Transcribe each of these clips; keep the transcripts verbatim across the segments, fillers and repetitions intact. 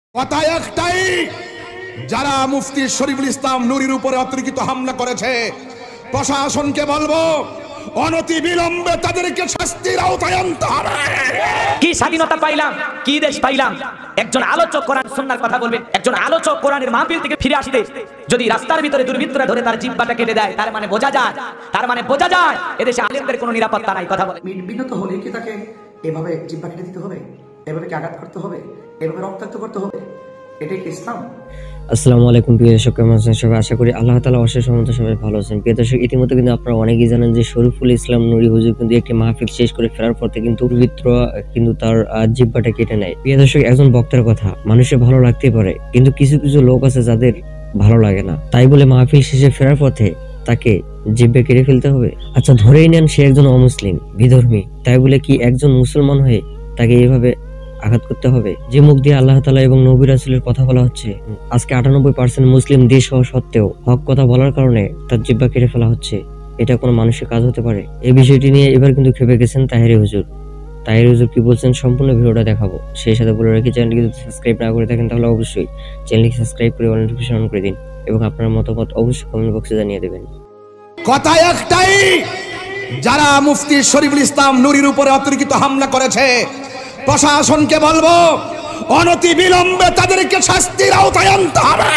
কথা একটাই, যারা মুফতি শরীফুল ইসলাম নূরীর উপরে অতর্কিত হামলা করেছে, প্রশাসনকে বলবো অনতি বিলম্বে তাদেরকে শাস্তির আওতায় আনতে হবে। কি স্বাধীনতা পাইলাম, কি দেশ পাইলাম? একজন আলোচক কোরআন সুন্নাহর কথা বলবেন, একজন আলোচক কোরআনের মাহফিল থেকে ফিরে আসতে যদি রাস্তার ভিতরে দুর্বৃত্তরা ধরে তার জিহ্বাটা কেটে দেয়, তার মানে বোঝা যায় তার মানে বোঝা যায় এদেশে আলেমদের কোনো নিরাপত্তা নাই। কথা বলে বিনত হলে কি তাকে এভাবে জিহ্বা কেটে দিতে হবে, এভাবে কি আঘাত করতে হবে, এভাবে রক্তাক্ত করতে হবে? এটাই কি ইসলাম? আসসালামু আলাইকুম প্রিয় দর্শক, কেমন আছেন সবাই? আশা করি আল্লাহ তাআলা অশেষ রহমতে সবাই ভালো আছেন। প্রিয় দর্শক, ইতিমধ্যে কিন্তু আপনারা অনেকেই জানেন যে শরীফুল ইসলাম নূরী হুজুর কিন্তু একটি মাহফিল শেষ করে ফেরার পর থেকে কিন্তু দুর্বৃত্তরা কিন্তু তার জিহ্বাটা কেটে নেয়। প্রিয় দর্শক, একজন বক্তার কথা মানুষের ভালো লাগতেই পারে, কিন্তু কিছু কিছু লোক আছে যাদের ভালো লাগে না, তাই বলে মাহফিল শেষে ফেরার পথে তাকে জিহ্বা কেটে ফেলতে হবে? আচ্ছা, ধরেই নেন সে একজন অমুসলিম বিধর্মী, তাই বলে কি একজন মুসলমান হয়ে তাকে এইভাবে আঘাত করতে হবে? যে মুখ দিয়ে আল্লাহ তাআলা এবং নবী রাসূলের কথা বলা হচ্ছে, আজকে আটানব্বই পার্সেন্ট মুসলিম দেশ হওয়া সত্ত্বেও হক কথা বলার কারণে তার জিহ্বা কেটে ফেলা হচ্ছে, এটা কোনো মানুষের কাজ হতে পারে? এই বিষয়টি নিয়ে এবার কিন্তু খেপে গেছেন তাহেরি হুজুর। তাহেরি হুজুর কি বলছেন সম্পূর্ণ ভিডিওটা দেখাবো। সেই সাথে বলে রাখি, চ্যানেলটি যদি সাবস্ক্রাইব না করে থাকেন তাহলে অবশ্যই চ্যানেলটি সাবস্ক্রাইব করে অল নোটিফিকেশন অন করে দিন এবং আপনার মতামত অবশ্যই কমেন্ট বক্সে জানিয়ে দেবেন। কথা একটাই, যারা মুফতি শরীফুল ইসলাম নূরীর উপরে অতর্কিত হামলা করেছে, প্রশাসনকে বলবো অনতি বিলম্বে তাদেরকে শাস্তির আওতায় আনতে হবে।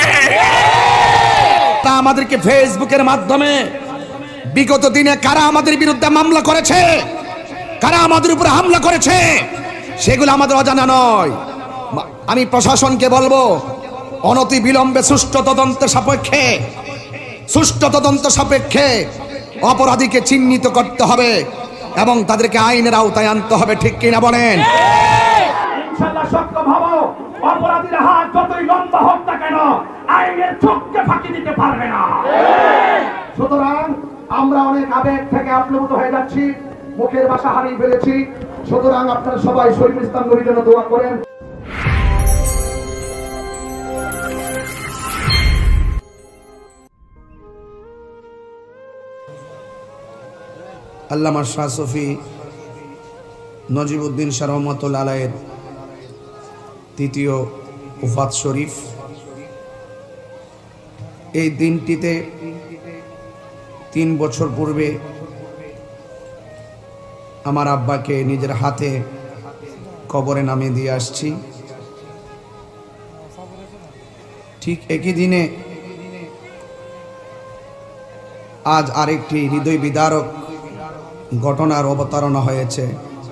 তা আমাদেরকে ফেসবুকের মাধ্যমে বিগত দিনে কারা আমাদের বিরুদ্ধে মামলা করেছে, কারা আমাদের উপরে হামলা করেছে, সেগুলো আমাদের অজানা নয়। আমি প্রশাসনকে বলবো অনতি বিলম্বে সুষ্ঠু তদন্তের সাপেক্ষে সুষ্ঠু তদন্ত সাপেক্ষে অপরাধীকে চিহ্নিত করতে হবে এবং তাদেরকে আইনের আওতায় আনতে হবে। ঠিক কিনা বলেন? ইনশাআল্লাহ সক্ষম হব। অপরাধীর হাত যতই লম্বা হোক না কেন, আইনের চোখকে ফাঁকি দিতে পারবে না। সুতরাং আমরা অনেক আবেগ থেকে আপ্লুত হয়ে যাচ্ছি, মুখের ভাষা হারিয়ে ফেলেছি। সুতরাং আপনারা সবাই শরীফুল ইসলাম নূরীর জন্য দোয়া করেন। আল্লামা শাহ সুফি নজিবউদ্দিন শাহ রহমাতুল্লাহ আলাইহির তৃতীয় ওফাত শরীফ, এই দিনটিতে তিন বছর পূর্বে আমার আব্বাকে নিজের হাতে কবরে নামিয়ে দিয়ে আসছি। ঠিক একই দিনে আজ আরেকটি হৃদয় বিদারক ঘটনার অবতারণা হয়েছে।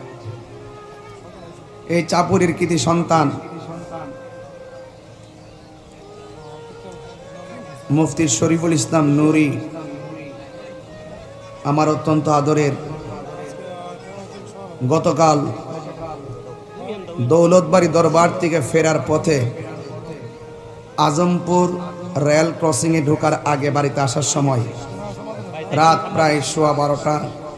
এই চাপুরীর কৃতি সন্তান মুফতি শরীফুল ইসলাম নূরী, আমার অত্যন্ত আদরের, গতকাল দৌলতবাড়ি দরবার থেকে ফেরার পথে আজমপুর রেল ক্রসিং এ ঢোকার আগে বাড়িতে আসার সময় রাত প্রায় সোয়া বারোটা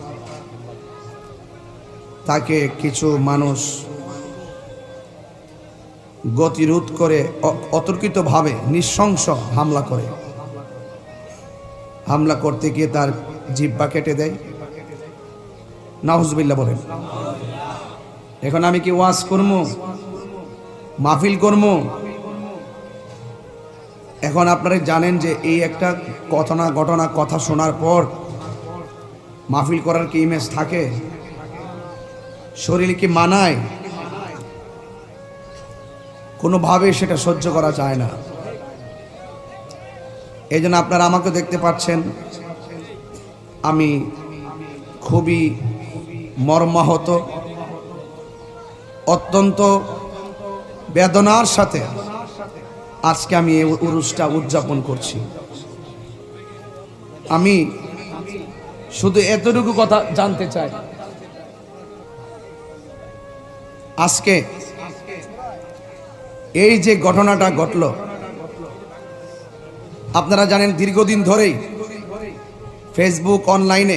তাকে কিছু মানুষ গতিরোধ করে অতর্কিতভাবে নৃশংস হামলা করে। হামলা করতে গিয়ে তার জিহ্বা কেটে দেয়। নাউজুবিল্লাহ বলেন। এখন আমি কি ওয়াজ করবো, মাহফিল করবো? এখন আপনারা জানেন যে এই একটা ঘটনা ঘটনা কথা শোনার পর মাহফিল করার কি ইমেজ থাকে? শরীর কি মানায়? কোনোভাবে সেটা সহ্য করা যায় না। এই জন্য আপনারা আমাকে দেখতে পাচ্ছেন, আমি খুবই মর্মাহত, অত্যন্ত বেদনার সাথে আজকে আমি এই উরুসটা উদযাপন করছি। আমি শুধু এতটুকু কথা জানতে চাই, আজকে এই যে ঘটনাটা ঘটল, আপনারা জানেন দীর্ঘদিন ধরেই ফেসবুক অনলাইনে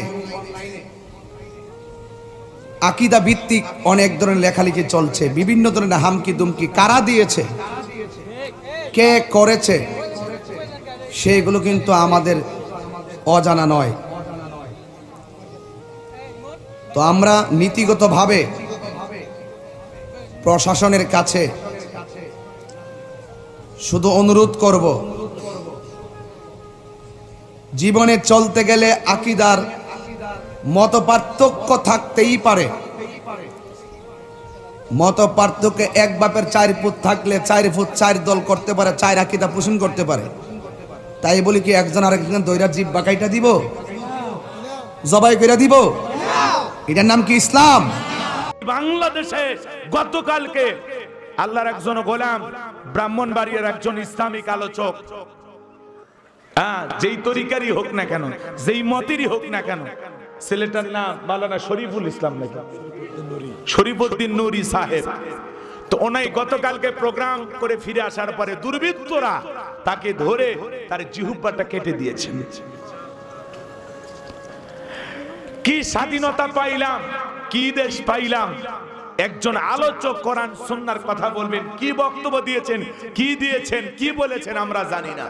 আকীদা ভিত্তিক অনেক ধরনের লেখালেখি চলছে, বিভিন্ন ধরনের হামকি দুমকি কারা দিয়েছে, কে করেছে, সেগুলো কিন্তু আমাদের অজানা নয়। তো আমরা নীতিগতভাবে প্রশাসনের কাছে শুধু অনুরোধ করব, জীবনে চলতে গেলে আকীদার মত পার্থক্য থাকতেই পারে। মত পার্থক্য এক বাপের চার ফুট থাকলে চার ফুট চার দল করতে পারে, চার আকীদা পোষণ করতে পারে। তাই বলি কি একজন আরেকজন দইরা জিব্বা কাইটা দিব, জবাই করে দিব? এটার নাম কি ইসলাম? বাংলাদেশে গতকালকে আল্লাহর একজন গোলাম ব্রাহ্মণবাড়িয়ার একজন ইসলামিক আলোচক, হ্যাঁ যেই তরিকারই হোক না কেন, যেই মতেরই হোক না কেন, ছেলেটার নাম মাওলানা শরীফুল ইসলাম নাকি শরীফউদ্দিন নুরি সাহেব, তো ওনাই গতকালকে প্রোগ্রাম করে ফিরে আসার পরে দুর্বৃত্তরা তাকে ধরে তার জিহ্বাটা কেটে দিয়েছেন। কি স্বাধীনতা পাইলাম, কি দেশ পাইলাম, একজন আলোচক কোরআন সুন্নাহর কথা বলবেন, কি বক্তব্য দিয়েছেন, কি দিয়েছেন, কি বলেছেন আমরা জানি না।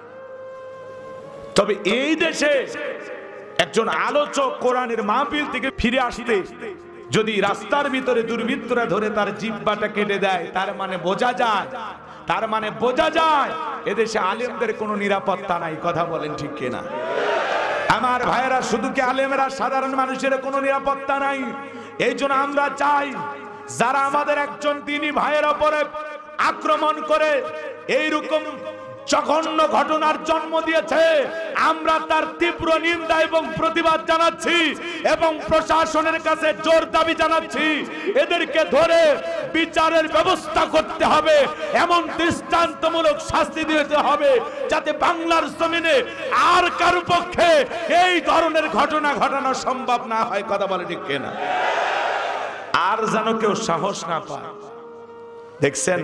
তবে এই দেশে একজন আলোচক কোরআনের মাহফিল থেকে ফিরে আসতে যদি রাস্তার ভিতরে দুর্বৃত্তরা ধরে তার জিহ্বাটা কেটে দেয়, তার মানে বোঝা যায়, তার মানে বোঝা যায় এদেশে আলেমদের কোনো নিরাপত্তা নাই। কথা বলেন ঠিক কিনা? আমার ভাইয়েরা, শুধু কি আলেমেরা, সাধারণ মানুষের কোনো নিরাপত্তা নাই। এই জন্য আমরা চাই যারা আমাদের একজন দ্বীনী ভাইয়ের উপরে আক্রমণ করে এইরকম জঘন্য ঘটনার জন্ম দিয়েছে, আমরা তার তীব্র নিন্দা এবং প্রতিবাদ জানাচ্ছি এবং প্রশাসনের কাছে জোর দাবি জানাচ্ছি, এদেরকে ধরে বিচারের ব্যবস্থা করতে হবে, এমন দৃষ্টান্তমূলক শাস্তি দিতে হবে যাতে বাংলার জমিনে আর কারো পক্ষে এই ধরনের ঘটনা ঘটানো সম্ভব না হয়। কথা বলে ঠিক কিনা? আর যেন কেউ সাহস না পায়। দেখছেন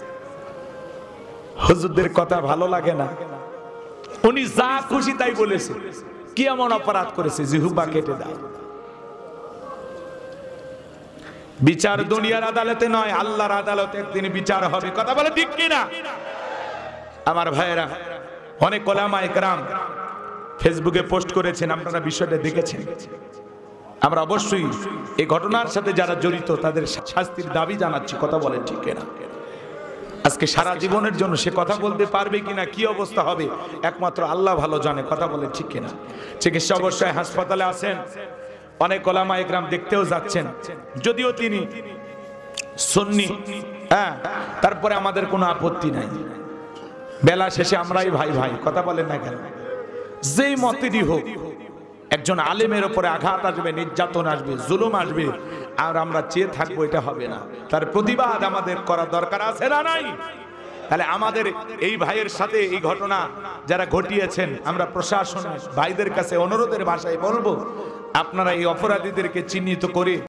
হুজুরদের কথা ভালো লাগে না, উনি যা খুশি তাই বলেছে। কি এমন অপরাধ করেছে? জিহ্বা কেটে দাও। বিচার দুনিয়ার আদালতে নয়, আল্লাহর আদালতে একদিন বিচার হবে। কথা বলে ঠিক কিনা? আমার ভাইয়েরা, অনেক ওলামা ইকরাম ফেসবুকে পোস্ট করেছেন, আপনারা বিষয়টা দেখেছেন। আমরা অবশ্যই এই ঘটনার সাথে যারা জড়িত তাদের শাস্তির দাবি জানাচ্ছি। কথা বলেন ঠিক কিনা? আজকে সারা জীবনের জন্য সে কথা বলতে পারবে কিনা, কি অবস্থা হবে একমাত্র আল্লাহ ভালো জানে। কথা বলেন ঠিক কিনা? চিকিৎসা অবশ্যই হাসপাতালে আছেন, অনেক ওলামা ইকরাম দেখতেও যাচ্ছেন, যদিও তিনি সুন্নি, হ্যাঁ তারপরে আমাদের কোনো আপত্তি নাই। বেলা শেষে আমরাই ভাই ভাই। কথা বলেন না কেন? যেই মতেরই হোক, একজন আলেমের উপরে আঘাত আসবে, নির্যাতন আসবে, জুলুম আসবে, আর আমরা চেয়ে থাকবো এটা হবে না। তার প্রতিবাদ আমাদের করা দরকার আছে না নাই? তাহলে আমাদের এই ভাইয়ের সাথে এই ঘটনা যারা ঘটিয়েছেন, আমরা প্রশাসন ভাইদের কাছে অনুরোধের ভাষায় বলবো, আপনারা এই অপরাধীদেরকে চিহ্নিত করে